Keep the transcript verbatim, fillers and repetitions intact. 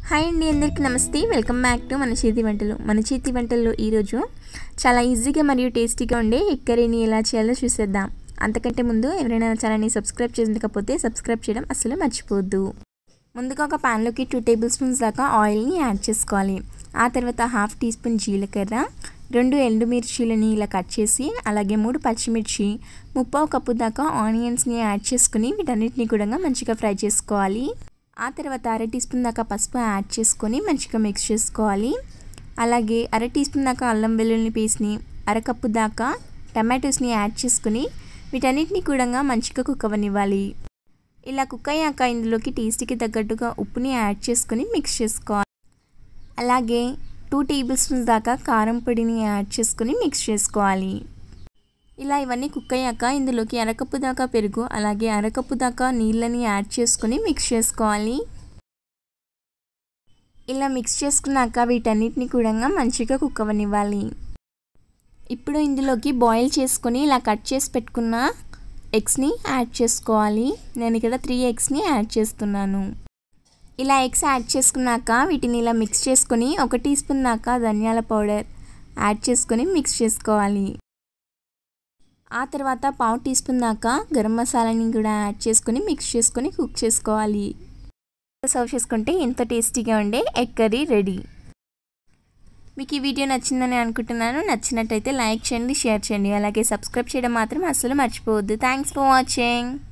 Hi అండి, అందరికీ నమస్తే. వెల్కమ్ బ్యాక్ టు మన చేతి వంటలు. మన చేతి వంటల్లో ఈరోజు చాలా ఈజీగా మరియు టేస్టీగా ఉండే ఎగ్ కర్రీని ఎలా చేయాలో చూసేద్దాం. అంతకంటే ముందు ఎవరైనా ఛానల్ని సబ్స్క్రైబ్ చేయకపోతే సబ్స్క్రైబ్ చేయడం అస్సలు మర్చిపోవద్దు. ముందుగా ఒక ప్యాన్లోకి టూ టేబుల్ స్పూన్స్ దాకా ఆయిల్ని యాడ్ చేసుకోవాలి. ఆ తర్వాత హాఫ్ టీ స్పూన్ జీలకర్ర, రెండు ఎండుమిర్చీలని ఇలా కట్ చేసి, అలాగే మూడు పచ్చిమిర్చి, ముప్పావు కప్పు దాకా ఆనియన్స్ని యాడ్ చేసుకుని వీటన్నిటిని కూడా మంచిగా ఫ్రై చేసుకోవాలి. ఆ తర్వాత అర టీ స్పూన్ దాకా పసుపు యాడ్ చేసుకొని మంచిగా మిక్స్ చేసుకోవాలి. అలాగే అర టీ స్పూన్ దాకా అల్లం వెల్లుల్లి పేస్ట్ని, అరకప్పు దాకా టమాటోస్ని యాడ్ చేసుకుని వీటన్నిటిని కూడా మంచిగా కుక్ అవ్వనివ్వాలి. ఇలా కుక్ అయ్యాక ఇందులోకి టేస్ట్కి తగ్గట్టుగా ఉప్పుని యాడ్ చేసుకొని మిక్స్ చేసుకోవాలి. అలాగే టూ టేబుల్ స్పూన్స్ దాకా కారం పొడిని యాడ్ చేసుకొని మిక్స్ చేసుకోవాలి. ఇలా ఇవన్నీ కుక్ అయ్యాక ఇందులోకి అరకప్పు దాకా పెరుగు, అలాగే అరకప్పు దాకా నీళ్ళని యాడ్ చేసుకొని మిక్స్ చేసుకోవాలి. ఇలా మిక్స్ చేసుకున్నాక వీటన్నిటిని కూడా మంచిగా కుక్ అవ్వనివ్వాలి. ఇప్పుడు ఇందులోకి బాయిల్ చేసుకొని ఇలా కట్ చేసి పెట్టుకున్న ఎగ్స్ని యాడ్ చేసుకోవాలి. నేను ఇక్కడ త్రీ ఎగ్స్ని యాడ్ చేస్తున్నాను. ఇలా ఎగ్స్ యాడ్ చేసుకున్నాక వీటిని ఇలా మిక్స్ చేసుకొని ఒక టీ స్పూన్ దాకా ధనియాల పౌడర్ యాడ్ చేసుకొని మిక్స్ చేసుకోవాలి. ఆ తర్వాత పావు టీ స్పూన్ దాకా గరం మసాలాని కూడా యాడ్ చేసుకొని మిక్స్ చేసుకొని కుక్ చేసుకోవాలి. సర్వ్ చేసుకుంటే ఎంతో టేస్టీగా ఉండే ఎగ్ కర్రీ రెడీ. మీకు ఈ వీడియో నచ్చిందని అనుకుంటున్నాను. నచ్చినట్టయితే లైక్ చేయండి, షేర్ చేయండి, అలాగే సబ్స్క్రైబ్ చేయడం మాత్రం అస్సలు మర్చిపోవద్దు. Thanks for watching.